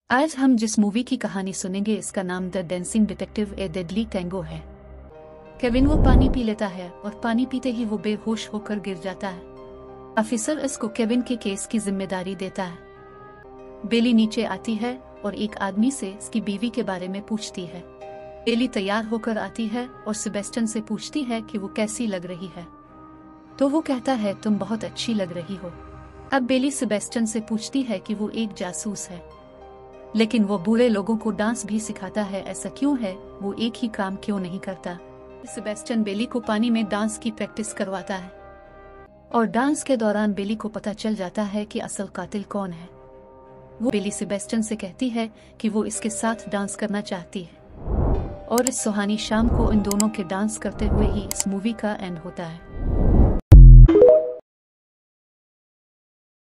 आज हम जिस मूवी की कहानी सुनेंगे इसका नाम the dancing detective a deadly tango है। केविन वो पानी पी लेता है और पानी पीते ही वो बेहोश होकर गिर जाता है। ऑफिसर इसको केविन के केस की जिम्मेदारी देता है। बेली नीचे आती है और एक आदमी से इसकी बीवी के बारे में पूछती है। बेली तैयार होकर आती है और सेबेस्टियन से पूछती है कि वो कैसी लग रही है, तो वो कहता है तुम बहुत अच्छी लग रही हो। अब बेली सेबेस्टियन से पूछती है कि वो एक जासूस है, लेकिन वो बुरे लोगों को डांस भी सिखाता है, ऐसा क्यों है, वो एक ही काम क्यों नहीं करता। सेबेस्टियन बेली को पानी में डांस की प्रैक्टिस करवाता है और डांस के दौरान बेली को पता चल जाता है कि असल कातिल कौन है। वो बेली सेबेस्टियन से कहती है कि वो इसके साथ डांस करना चाहती है और इस सुहानी शाम को इन दोनों के डांस करते हुए ही इस मूवी का एंड होता है।